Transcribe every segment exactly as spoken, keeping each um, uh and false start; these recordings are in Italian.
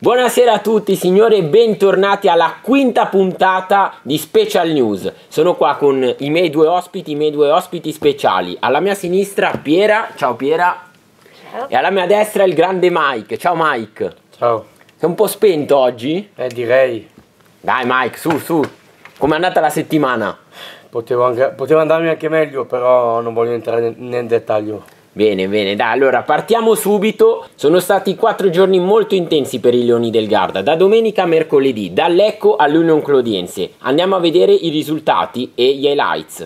Buonasera a tutti signori e bentornati alla quinta puntata di Special News. Sono qua con i miei due ospiti, i miei due ospiti speciali. Alla mia sinistra Piera, ciao Piera. Ciao. E alla mia destra il grande Mike, ciao Mike. Ciao. Sei un po' spento oggi? Eh direi. Dai Mike, su su, com'è andata la settimana? Potevo, anche, potevo andarmi anche meglio, però non voglio entrare nel dettaglio. Bene, bene, dai, allora partiamo subito. Sono stati quattro giorni molto intensi per i Leoni del Garda, da domenica a mercoledì, dal Lecco all'Union Clodiense. Andiamo a vedere i risultati e gli highlights.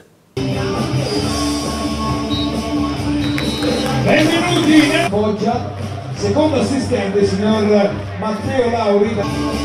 Benvenuti in Foggia, secondo assistente signor Matteo Lauri.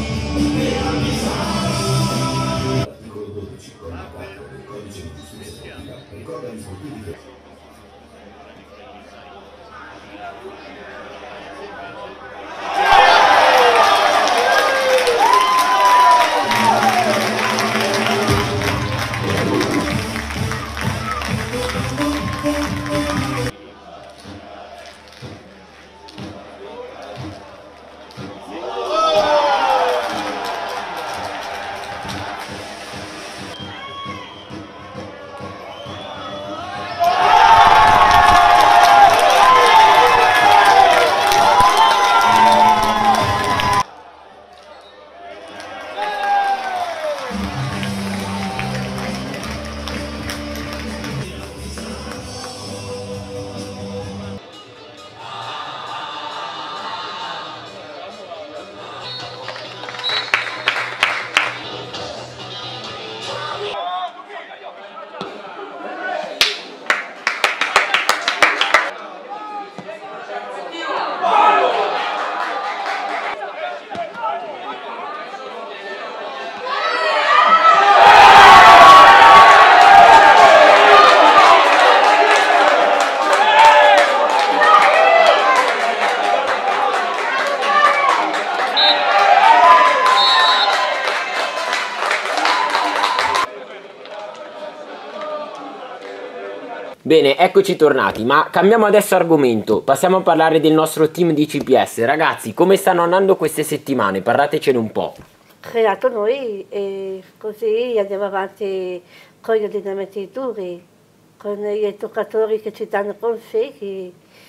Bene, eccoci tornati, ma cambiamo adesso argomento, passiamo a parlare del nostro team di C P S. Ragazzi, come stanno andando queste settimane? Parlatecene un po'. Creato noi e così andiamo avanti con gli allenamenti duri, con gli giocatori che ci danno consigli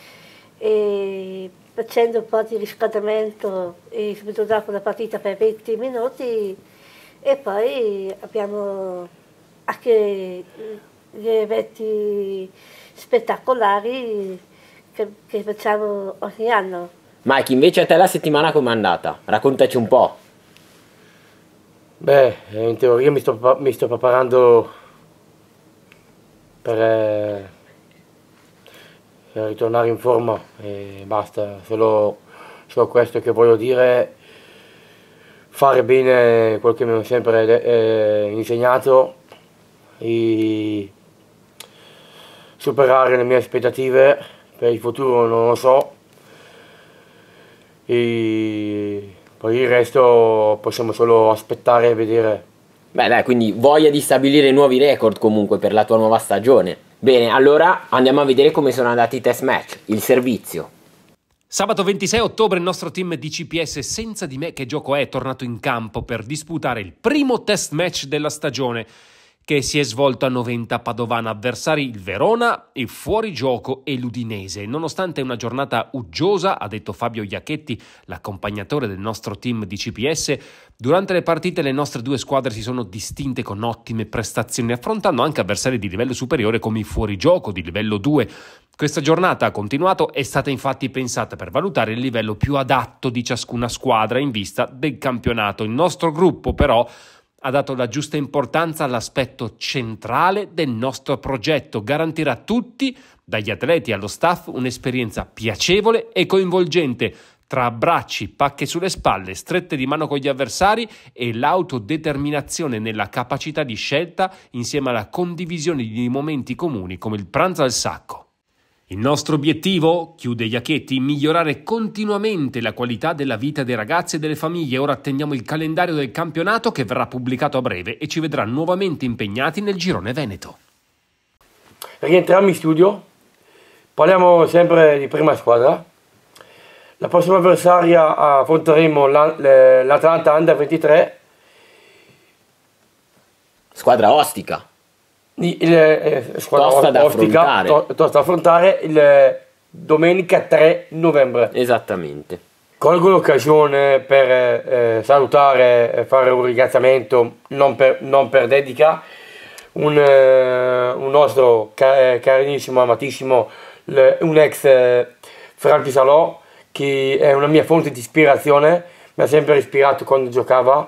e facendo un po' di riscaldamento e subito dopo la partita per venti minuti e poi abbiamo anche gli eventi spettacolari che, che facciamo ogni anno. Mike, invece a te la settimana com'è andata? Raccontaci un po'. Beh, in teoria mi sto, mi sto preparando per, eh, per ritornare in forma e basta, solo, solo questo che voglio dire, fare bene quello che mi hanno sempre eh, insegnato e superare le mie aspettative. Per il futuro non lo so e poi il resto possiamo solo aspettare e vedere. Beh dai, quindi voglia di stabilire nuovi record comunque per la tua nuova stagione. Bene, allora andiamo a vedere come sono andati i test match, il servizio. Sabato ventisei ottobre il nostro team di C P S Senza di me che gioco è è tornato in campo per disputare il primo test match della stagione, che si è svolto a Noventa Padovana, avversari il Verona, il Fuorigioco e l'Udinese. Nonostante una giornata uggiosa, ha detto Fabio Iacchetti, l'accompagnatore del nostro team di C P S, durante le partite le nostre due squadre si sono distinte con ottime prestazioni, affrontando anche avversari di livello superiore come il Fuorigioco di livello due. Questa giornata, ha continuato, è stata infatti pensata per valutare il livello più adatto di ciascuna squadra in vista del campionato. Il nostro gruppo però ha dato la giusta importanza all'aspetto centrale del nostro progetto, garantire a tutti, dagli atleti allo staff, un'esperienza piacevole e coinvolgente, tra abbracci, pacche sulle spalle, strette di mano con gli avversari e l'autodeterminazione nella capacità di scelta insieme alla condivisione di momenti comuni come il pranzo al sacco. Il nostro obiettivo, chiude Iacchetti, migliorare continuamente la qualità della vita dei ragazzi e delle famiglie. Ora attendiamo il calendario del campionato che verrà pubblicato a breve e ci vedrà nuovamente impegnati nel girone veneto. Rientriamo in studio, parliamo sempre di prima squadra. La prossima avversaria affronteremo l'Atalanta Under ventitré. Squadra ostica. Il, eh, squadra tosta da ostica, affrontare. To, tosta da affrontare il domenica tre novembre. Esattamente. Colgo l'occasione per eh, salutare e fare un ringraziamento non per, non per dedica un, eh, un nostro ca carinissimo, amatissimo, le, un ex eh, Ferrari Salò, che è una mia fonte di ispirazione, mi ha sempre ispirato quando giocava,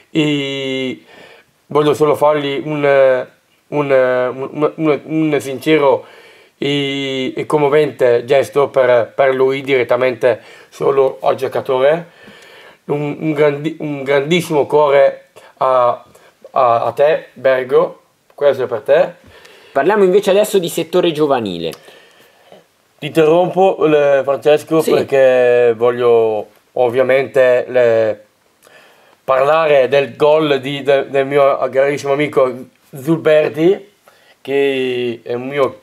e voglio solo fargli un, un, un, un, un sincero e, e commovente gesto per, per lui direttamente solo al giocatore. Un, un, grandi, un grandissimo cuore a, a, a te, Bergo, questo è per te. Parliamo invece adesso di settore giovanile. Ti interrompo, le, Francesco, sì, perché voglio ovviamente le, parlare del gol di, de, del mio carissimo amico Zulberti, che è un mio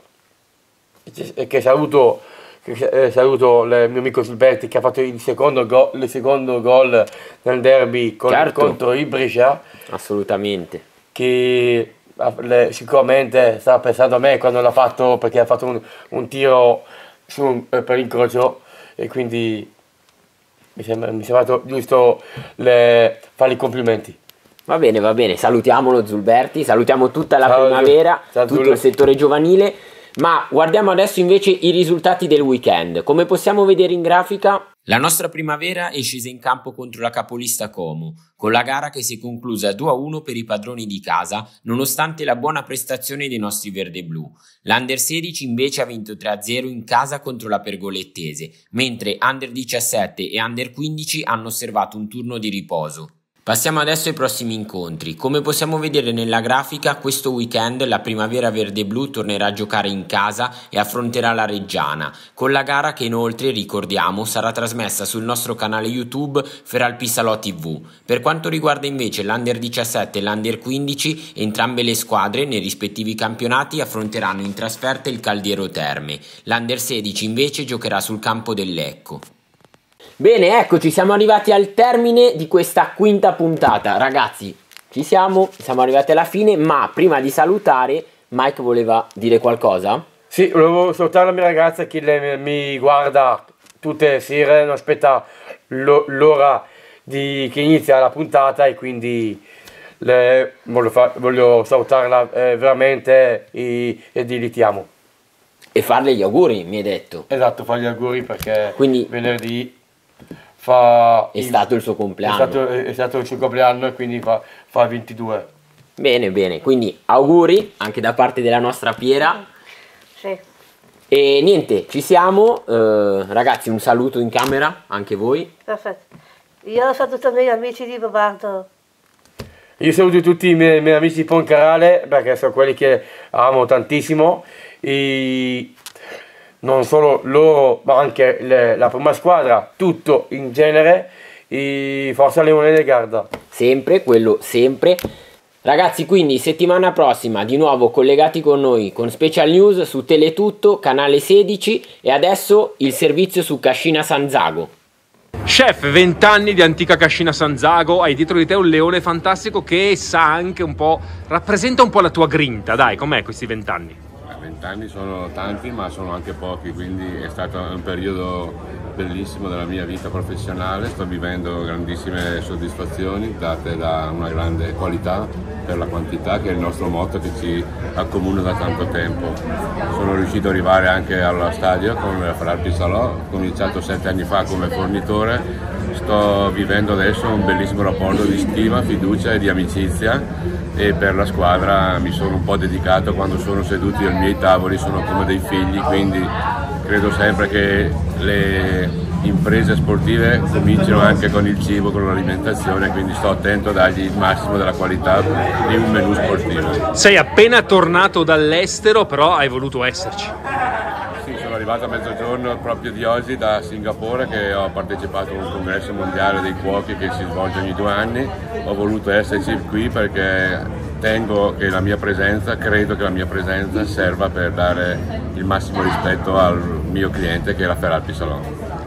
che saluto, che saluto il mio amico Zulberti, che ha fatto il secondo gol, il secondo gol nel derby con, certo, contro il Brescia. Assolutamente. Che le, sicuramente stava pensando a me quando l'ha fatto, perché ha fatto un, un tiro su, per incrocio, e quindi mi sembra, mi è sembrato giusto le, fargli i complimenti. Va bene, va bene, salutiamolo Zulberti, salutiamo tutta la ciao, primavera, ciao, tutto Zul. il settore giovanile. Ma guardiamo adesso invece i risultati del weekend. Come possiamo vedere in grafica, la nostra primavera è scesa in campo contro la capolista Como, con la gara che si è conclusa due a uno per i padroni di casa, nonostante la buona prestazione dei nostri verde-blu. L'Under sedici invece ha vinto tre a zero in casa contro la Pergolettese, mentre Under diciassette e Under quindici hanno osservato un turno di riposo. Passiamo adesso ai prossimi incontri. Come possiamo vedere nella grafica, questo weekend la Primavera Verde-Blu tornerà a giocare in casa e affronterà la Reggiana, con la gara che inoltre, ricordiamo, sarà trasmessa sul nostro canale YouTube Feralpi Salò tivù. Per quanto riguarda invece l'Under diciassette e l'Under quindici, entrambe le squadre nei rispettivi campionati affronteranno in trasferta il Caldiero Terme. L'Under sedici invece giocherà sul campo del Lecco. Bene, eccoci, siamo arrivati al termine di questa quinta puntata. Ragazzi, ci siamo, siamo arrivati alla fine, ma prima di salutare, Mike voleva dire qualcosa? Sì, volevo salutare la mia ragazza che le, mi guarda tutte le sere, non aspetta l'ora che inizia la puntata, e quindi le, voglio, fa, voglio salutarla eh, veramente e, e dirgli ti amo. E farle gli auguri, mi hai detto. Esatto, fargli gli auguri perché quindi venerdì fa è il, stato il suo compleanno. È stato, è stato il suo compleanno, e quindi fa, fa ventidue. Bene, bene, quindi auguri anche da parte della nostra Piera. Sì. E niente, ci siamo. Eh, ragazzi, un saluto in camera, anche voi. Perfetto. Io saluto i miei amici di Bobardo. Io saluto tutti i miei, miei amici di Poncarale, perché sono quelli che amo tantissimo. E non solo loro, ma anche le, la prima squadra, tutto in genere, e forza Leone del Garda. Sempre, quello sempre. Ragazzi, quindi settimana prossima di nuovo collegati con noi con Special News su Teletutto, canale sedici, e adesso il servizio su Cascina San Zago. Chef, vent'anni di antica Cascina San Zago, hai dietro di te un leone fantastico che sa anche un po', rappresenta un po' la tua grinta, dai, com'è questi vent'anni? Vent'anni sono tanti, ma sono anche pochi, quindi è stato un periodo bellissimo della mia vita professionale. Sto vivendo grandissime soddisfazioni date da una grande qualità per la quantità, che è il nostro motto che ci accomuna da tanto tempo. Sono riuscito ad arrivare anche allo stadio con la Feralpi Salò, ho cominciato sette anni fa come fornitore, sto vivendo adesso un bellissimo rapporto di stima, fiducia e di amicizia, e per la squadra mi sono un po' dedicato. Quando sono seduti ai miei tavoli sono come dei figli, quindi credo sempre che le imprese sportive cominciano anche con il cibo, con l'alimentazione, quindi sto attento a dargli il massimo della qualità di un menù sportivo. Sei appena tornato dall'estero, però hai voluto esserci. Sì, sono arrivato a mezzogiorno proprio di oggi da Singapore, che ho partecipato a un congresso mondiale dei cuochi che si svolge ogni due anni. Ho voluto esserci qui perché tengo che la mia presenza, credo che la mia presenza serva per dare il massimo rispetto al mio cliente, che è la Feralpi Salò.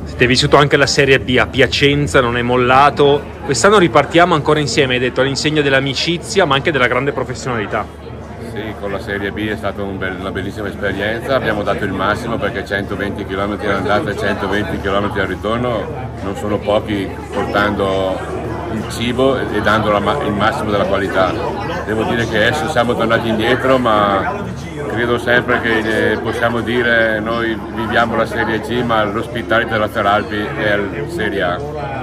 Siete vissuto anche la Serie B a Piacenza, non è mollato. Quest'anno ripartiamo ancora insieme, hai detto, all'insegna dell'amicizia ma anche della grande professionalità. Sì, con la Serie B è stata un bel, una bellissima esperienza, abbiamo dato il massimo perché centoventi chilometri all'andata e centoventi chilometri al ritorno non sono pochi, portando il cibo e dando la, il massimo della qualità. Devo dire che adesso siamo tornati indietro, ma credo sempre che possiamo dire noi viviamo la Serie C, ma l'ospitalità della Feralpi è la Serie A.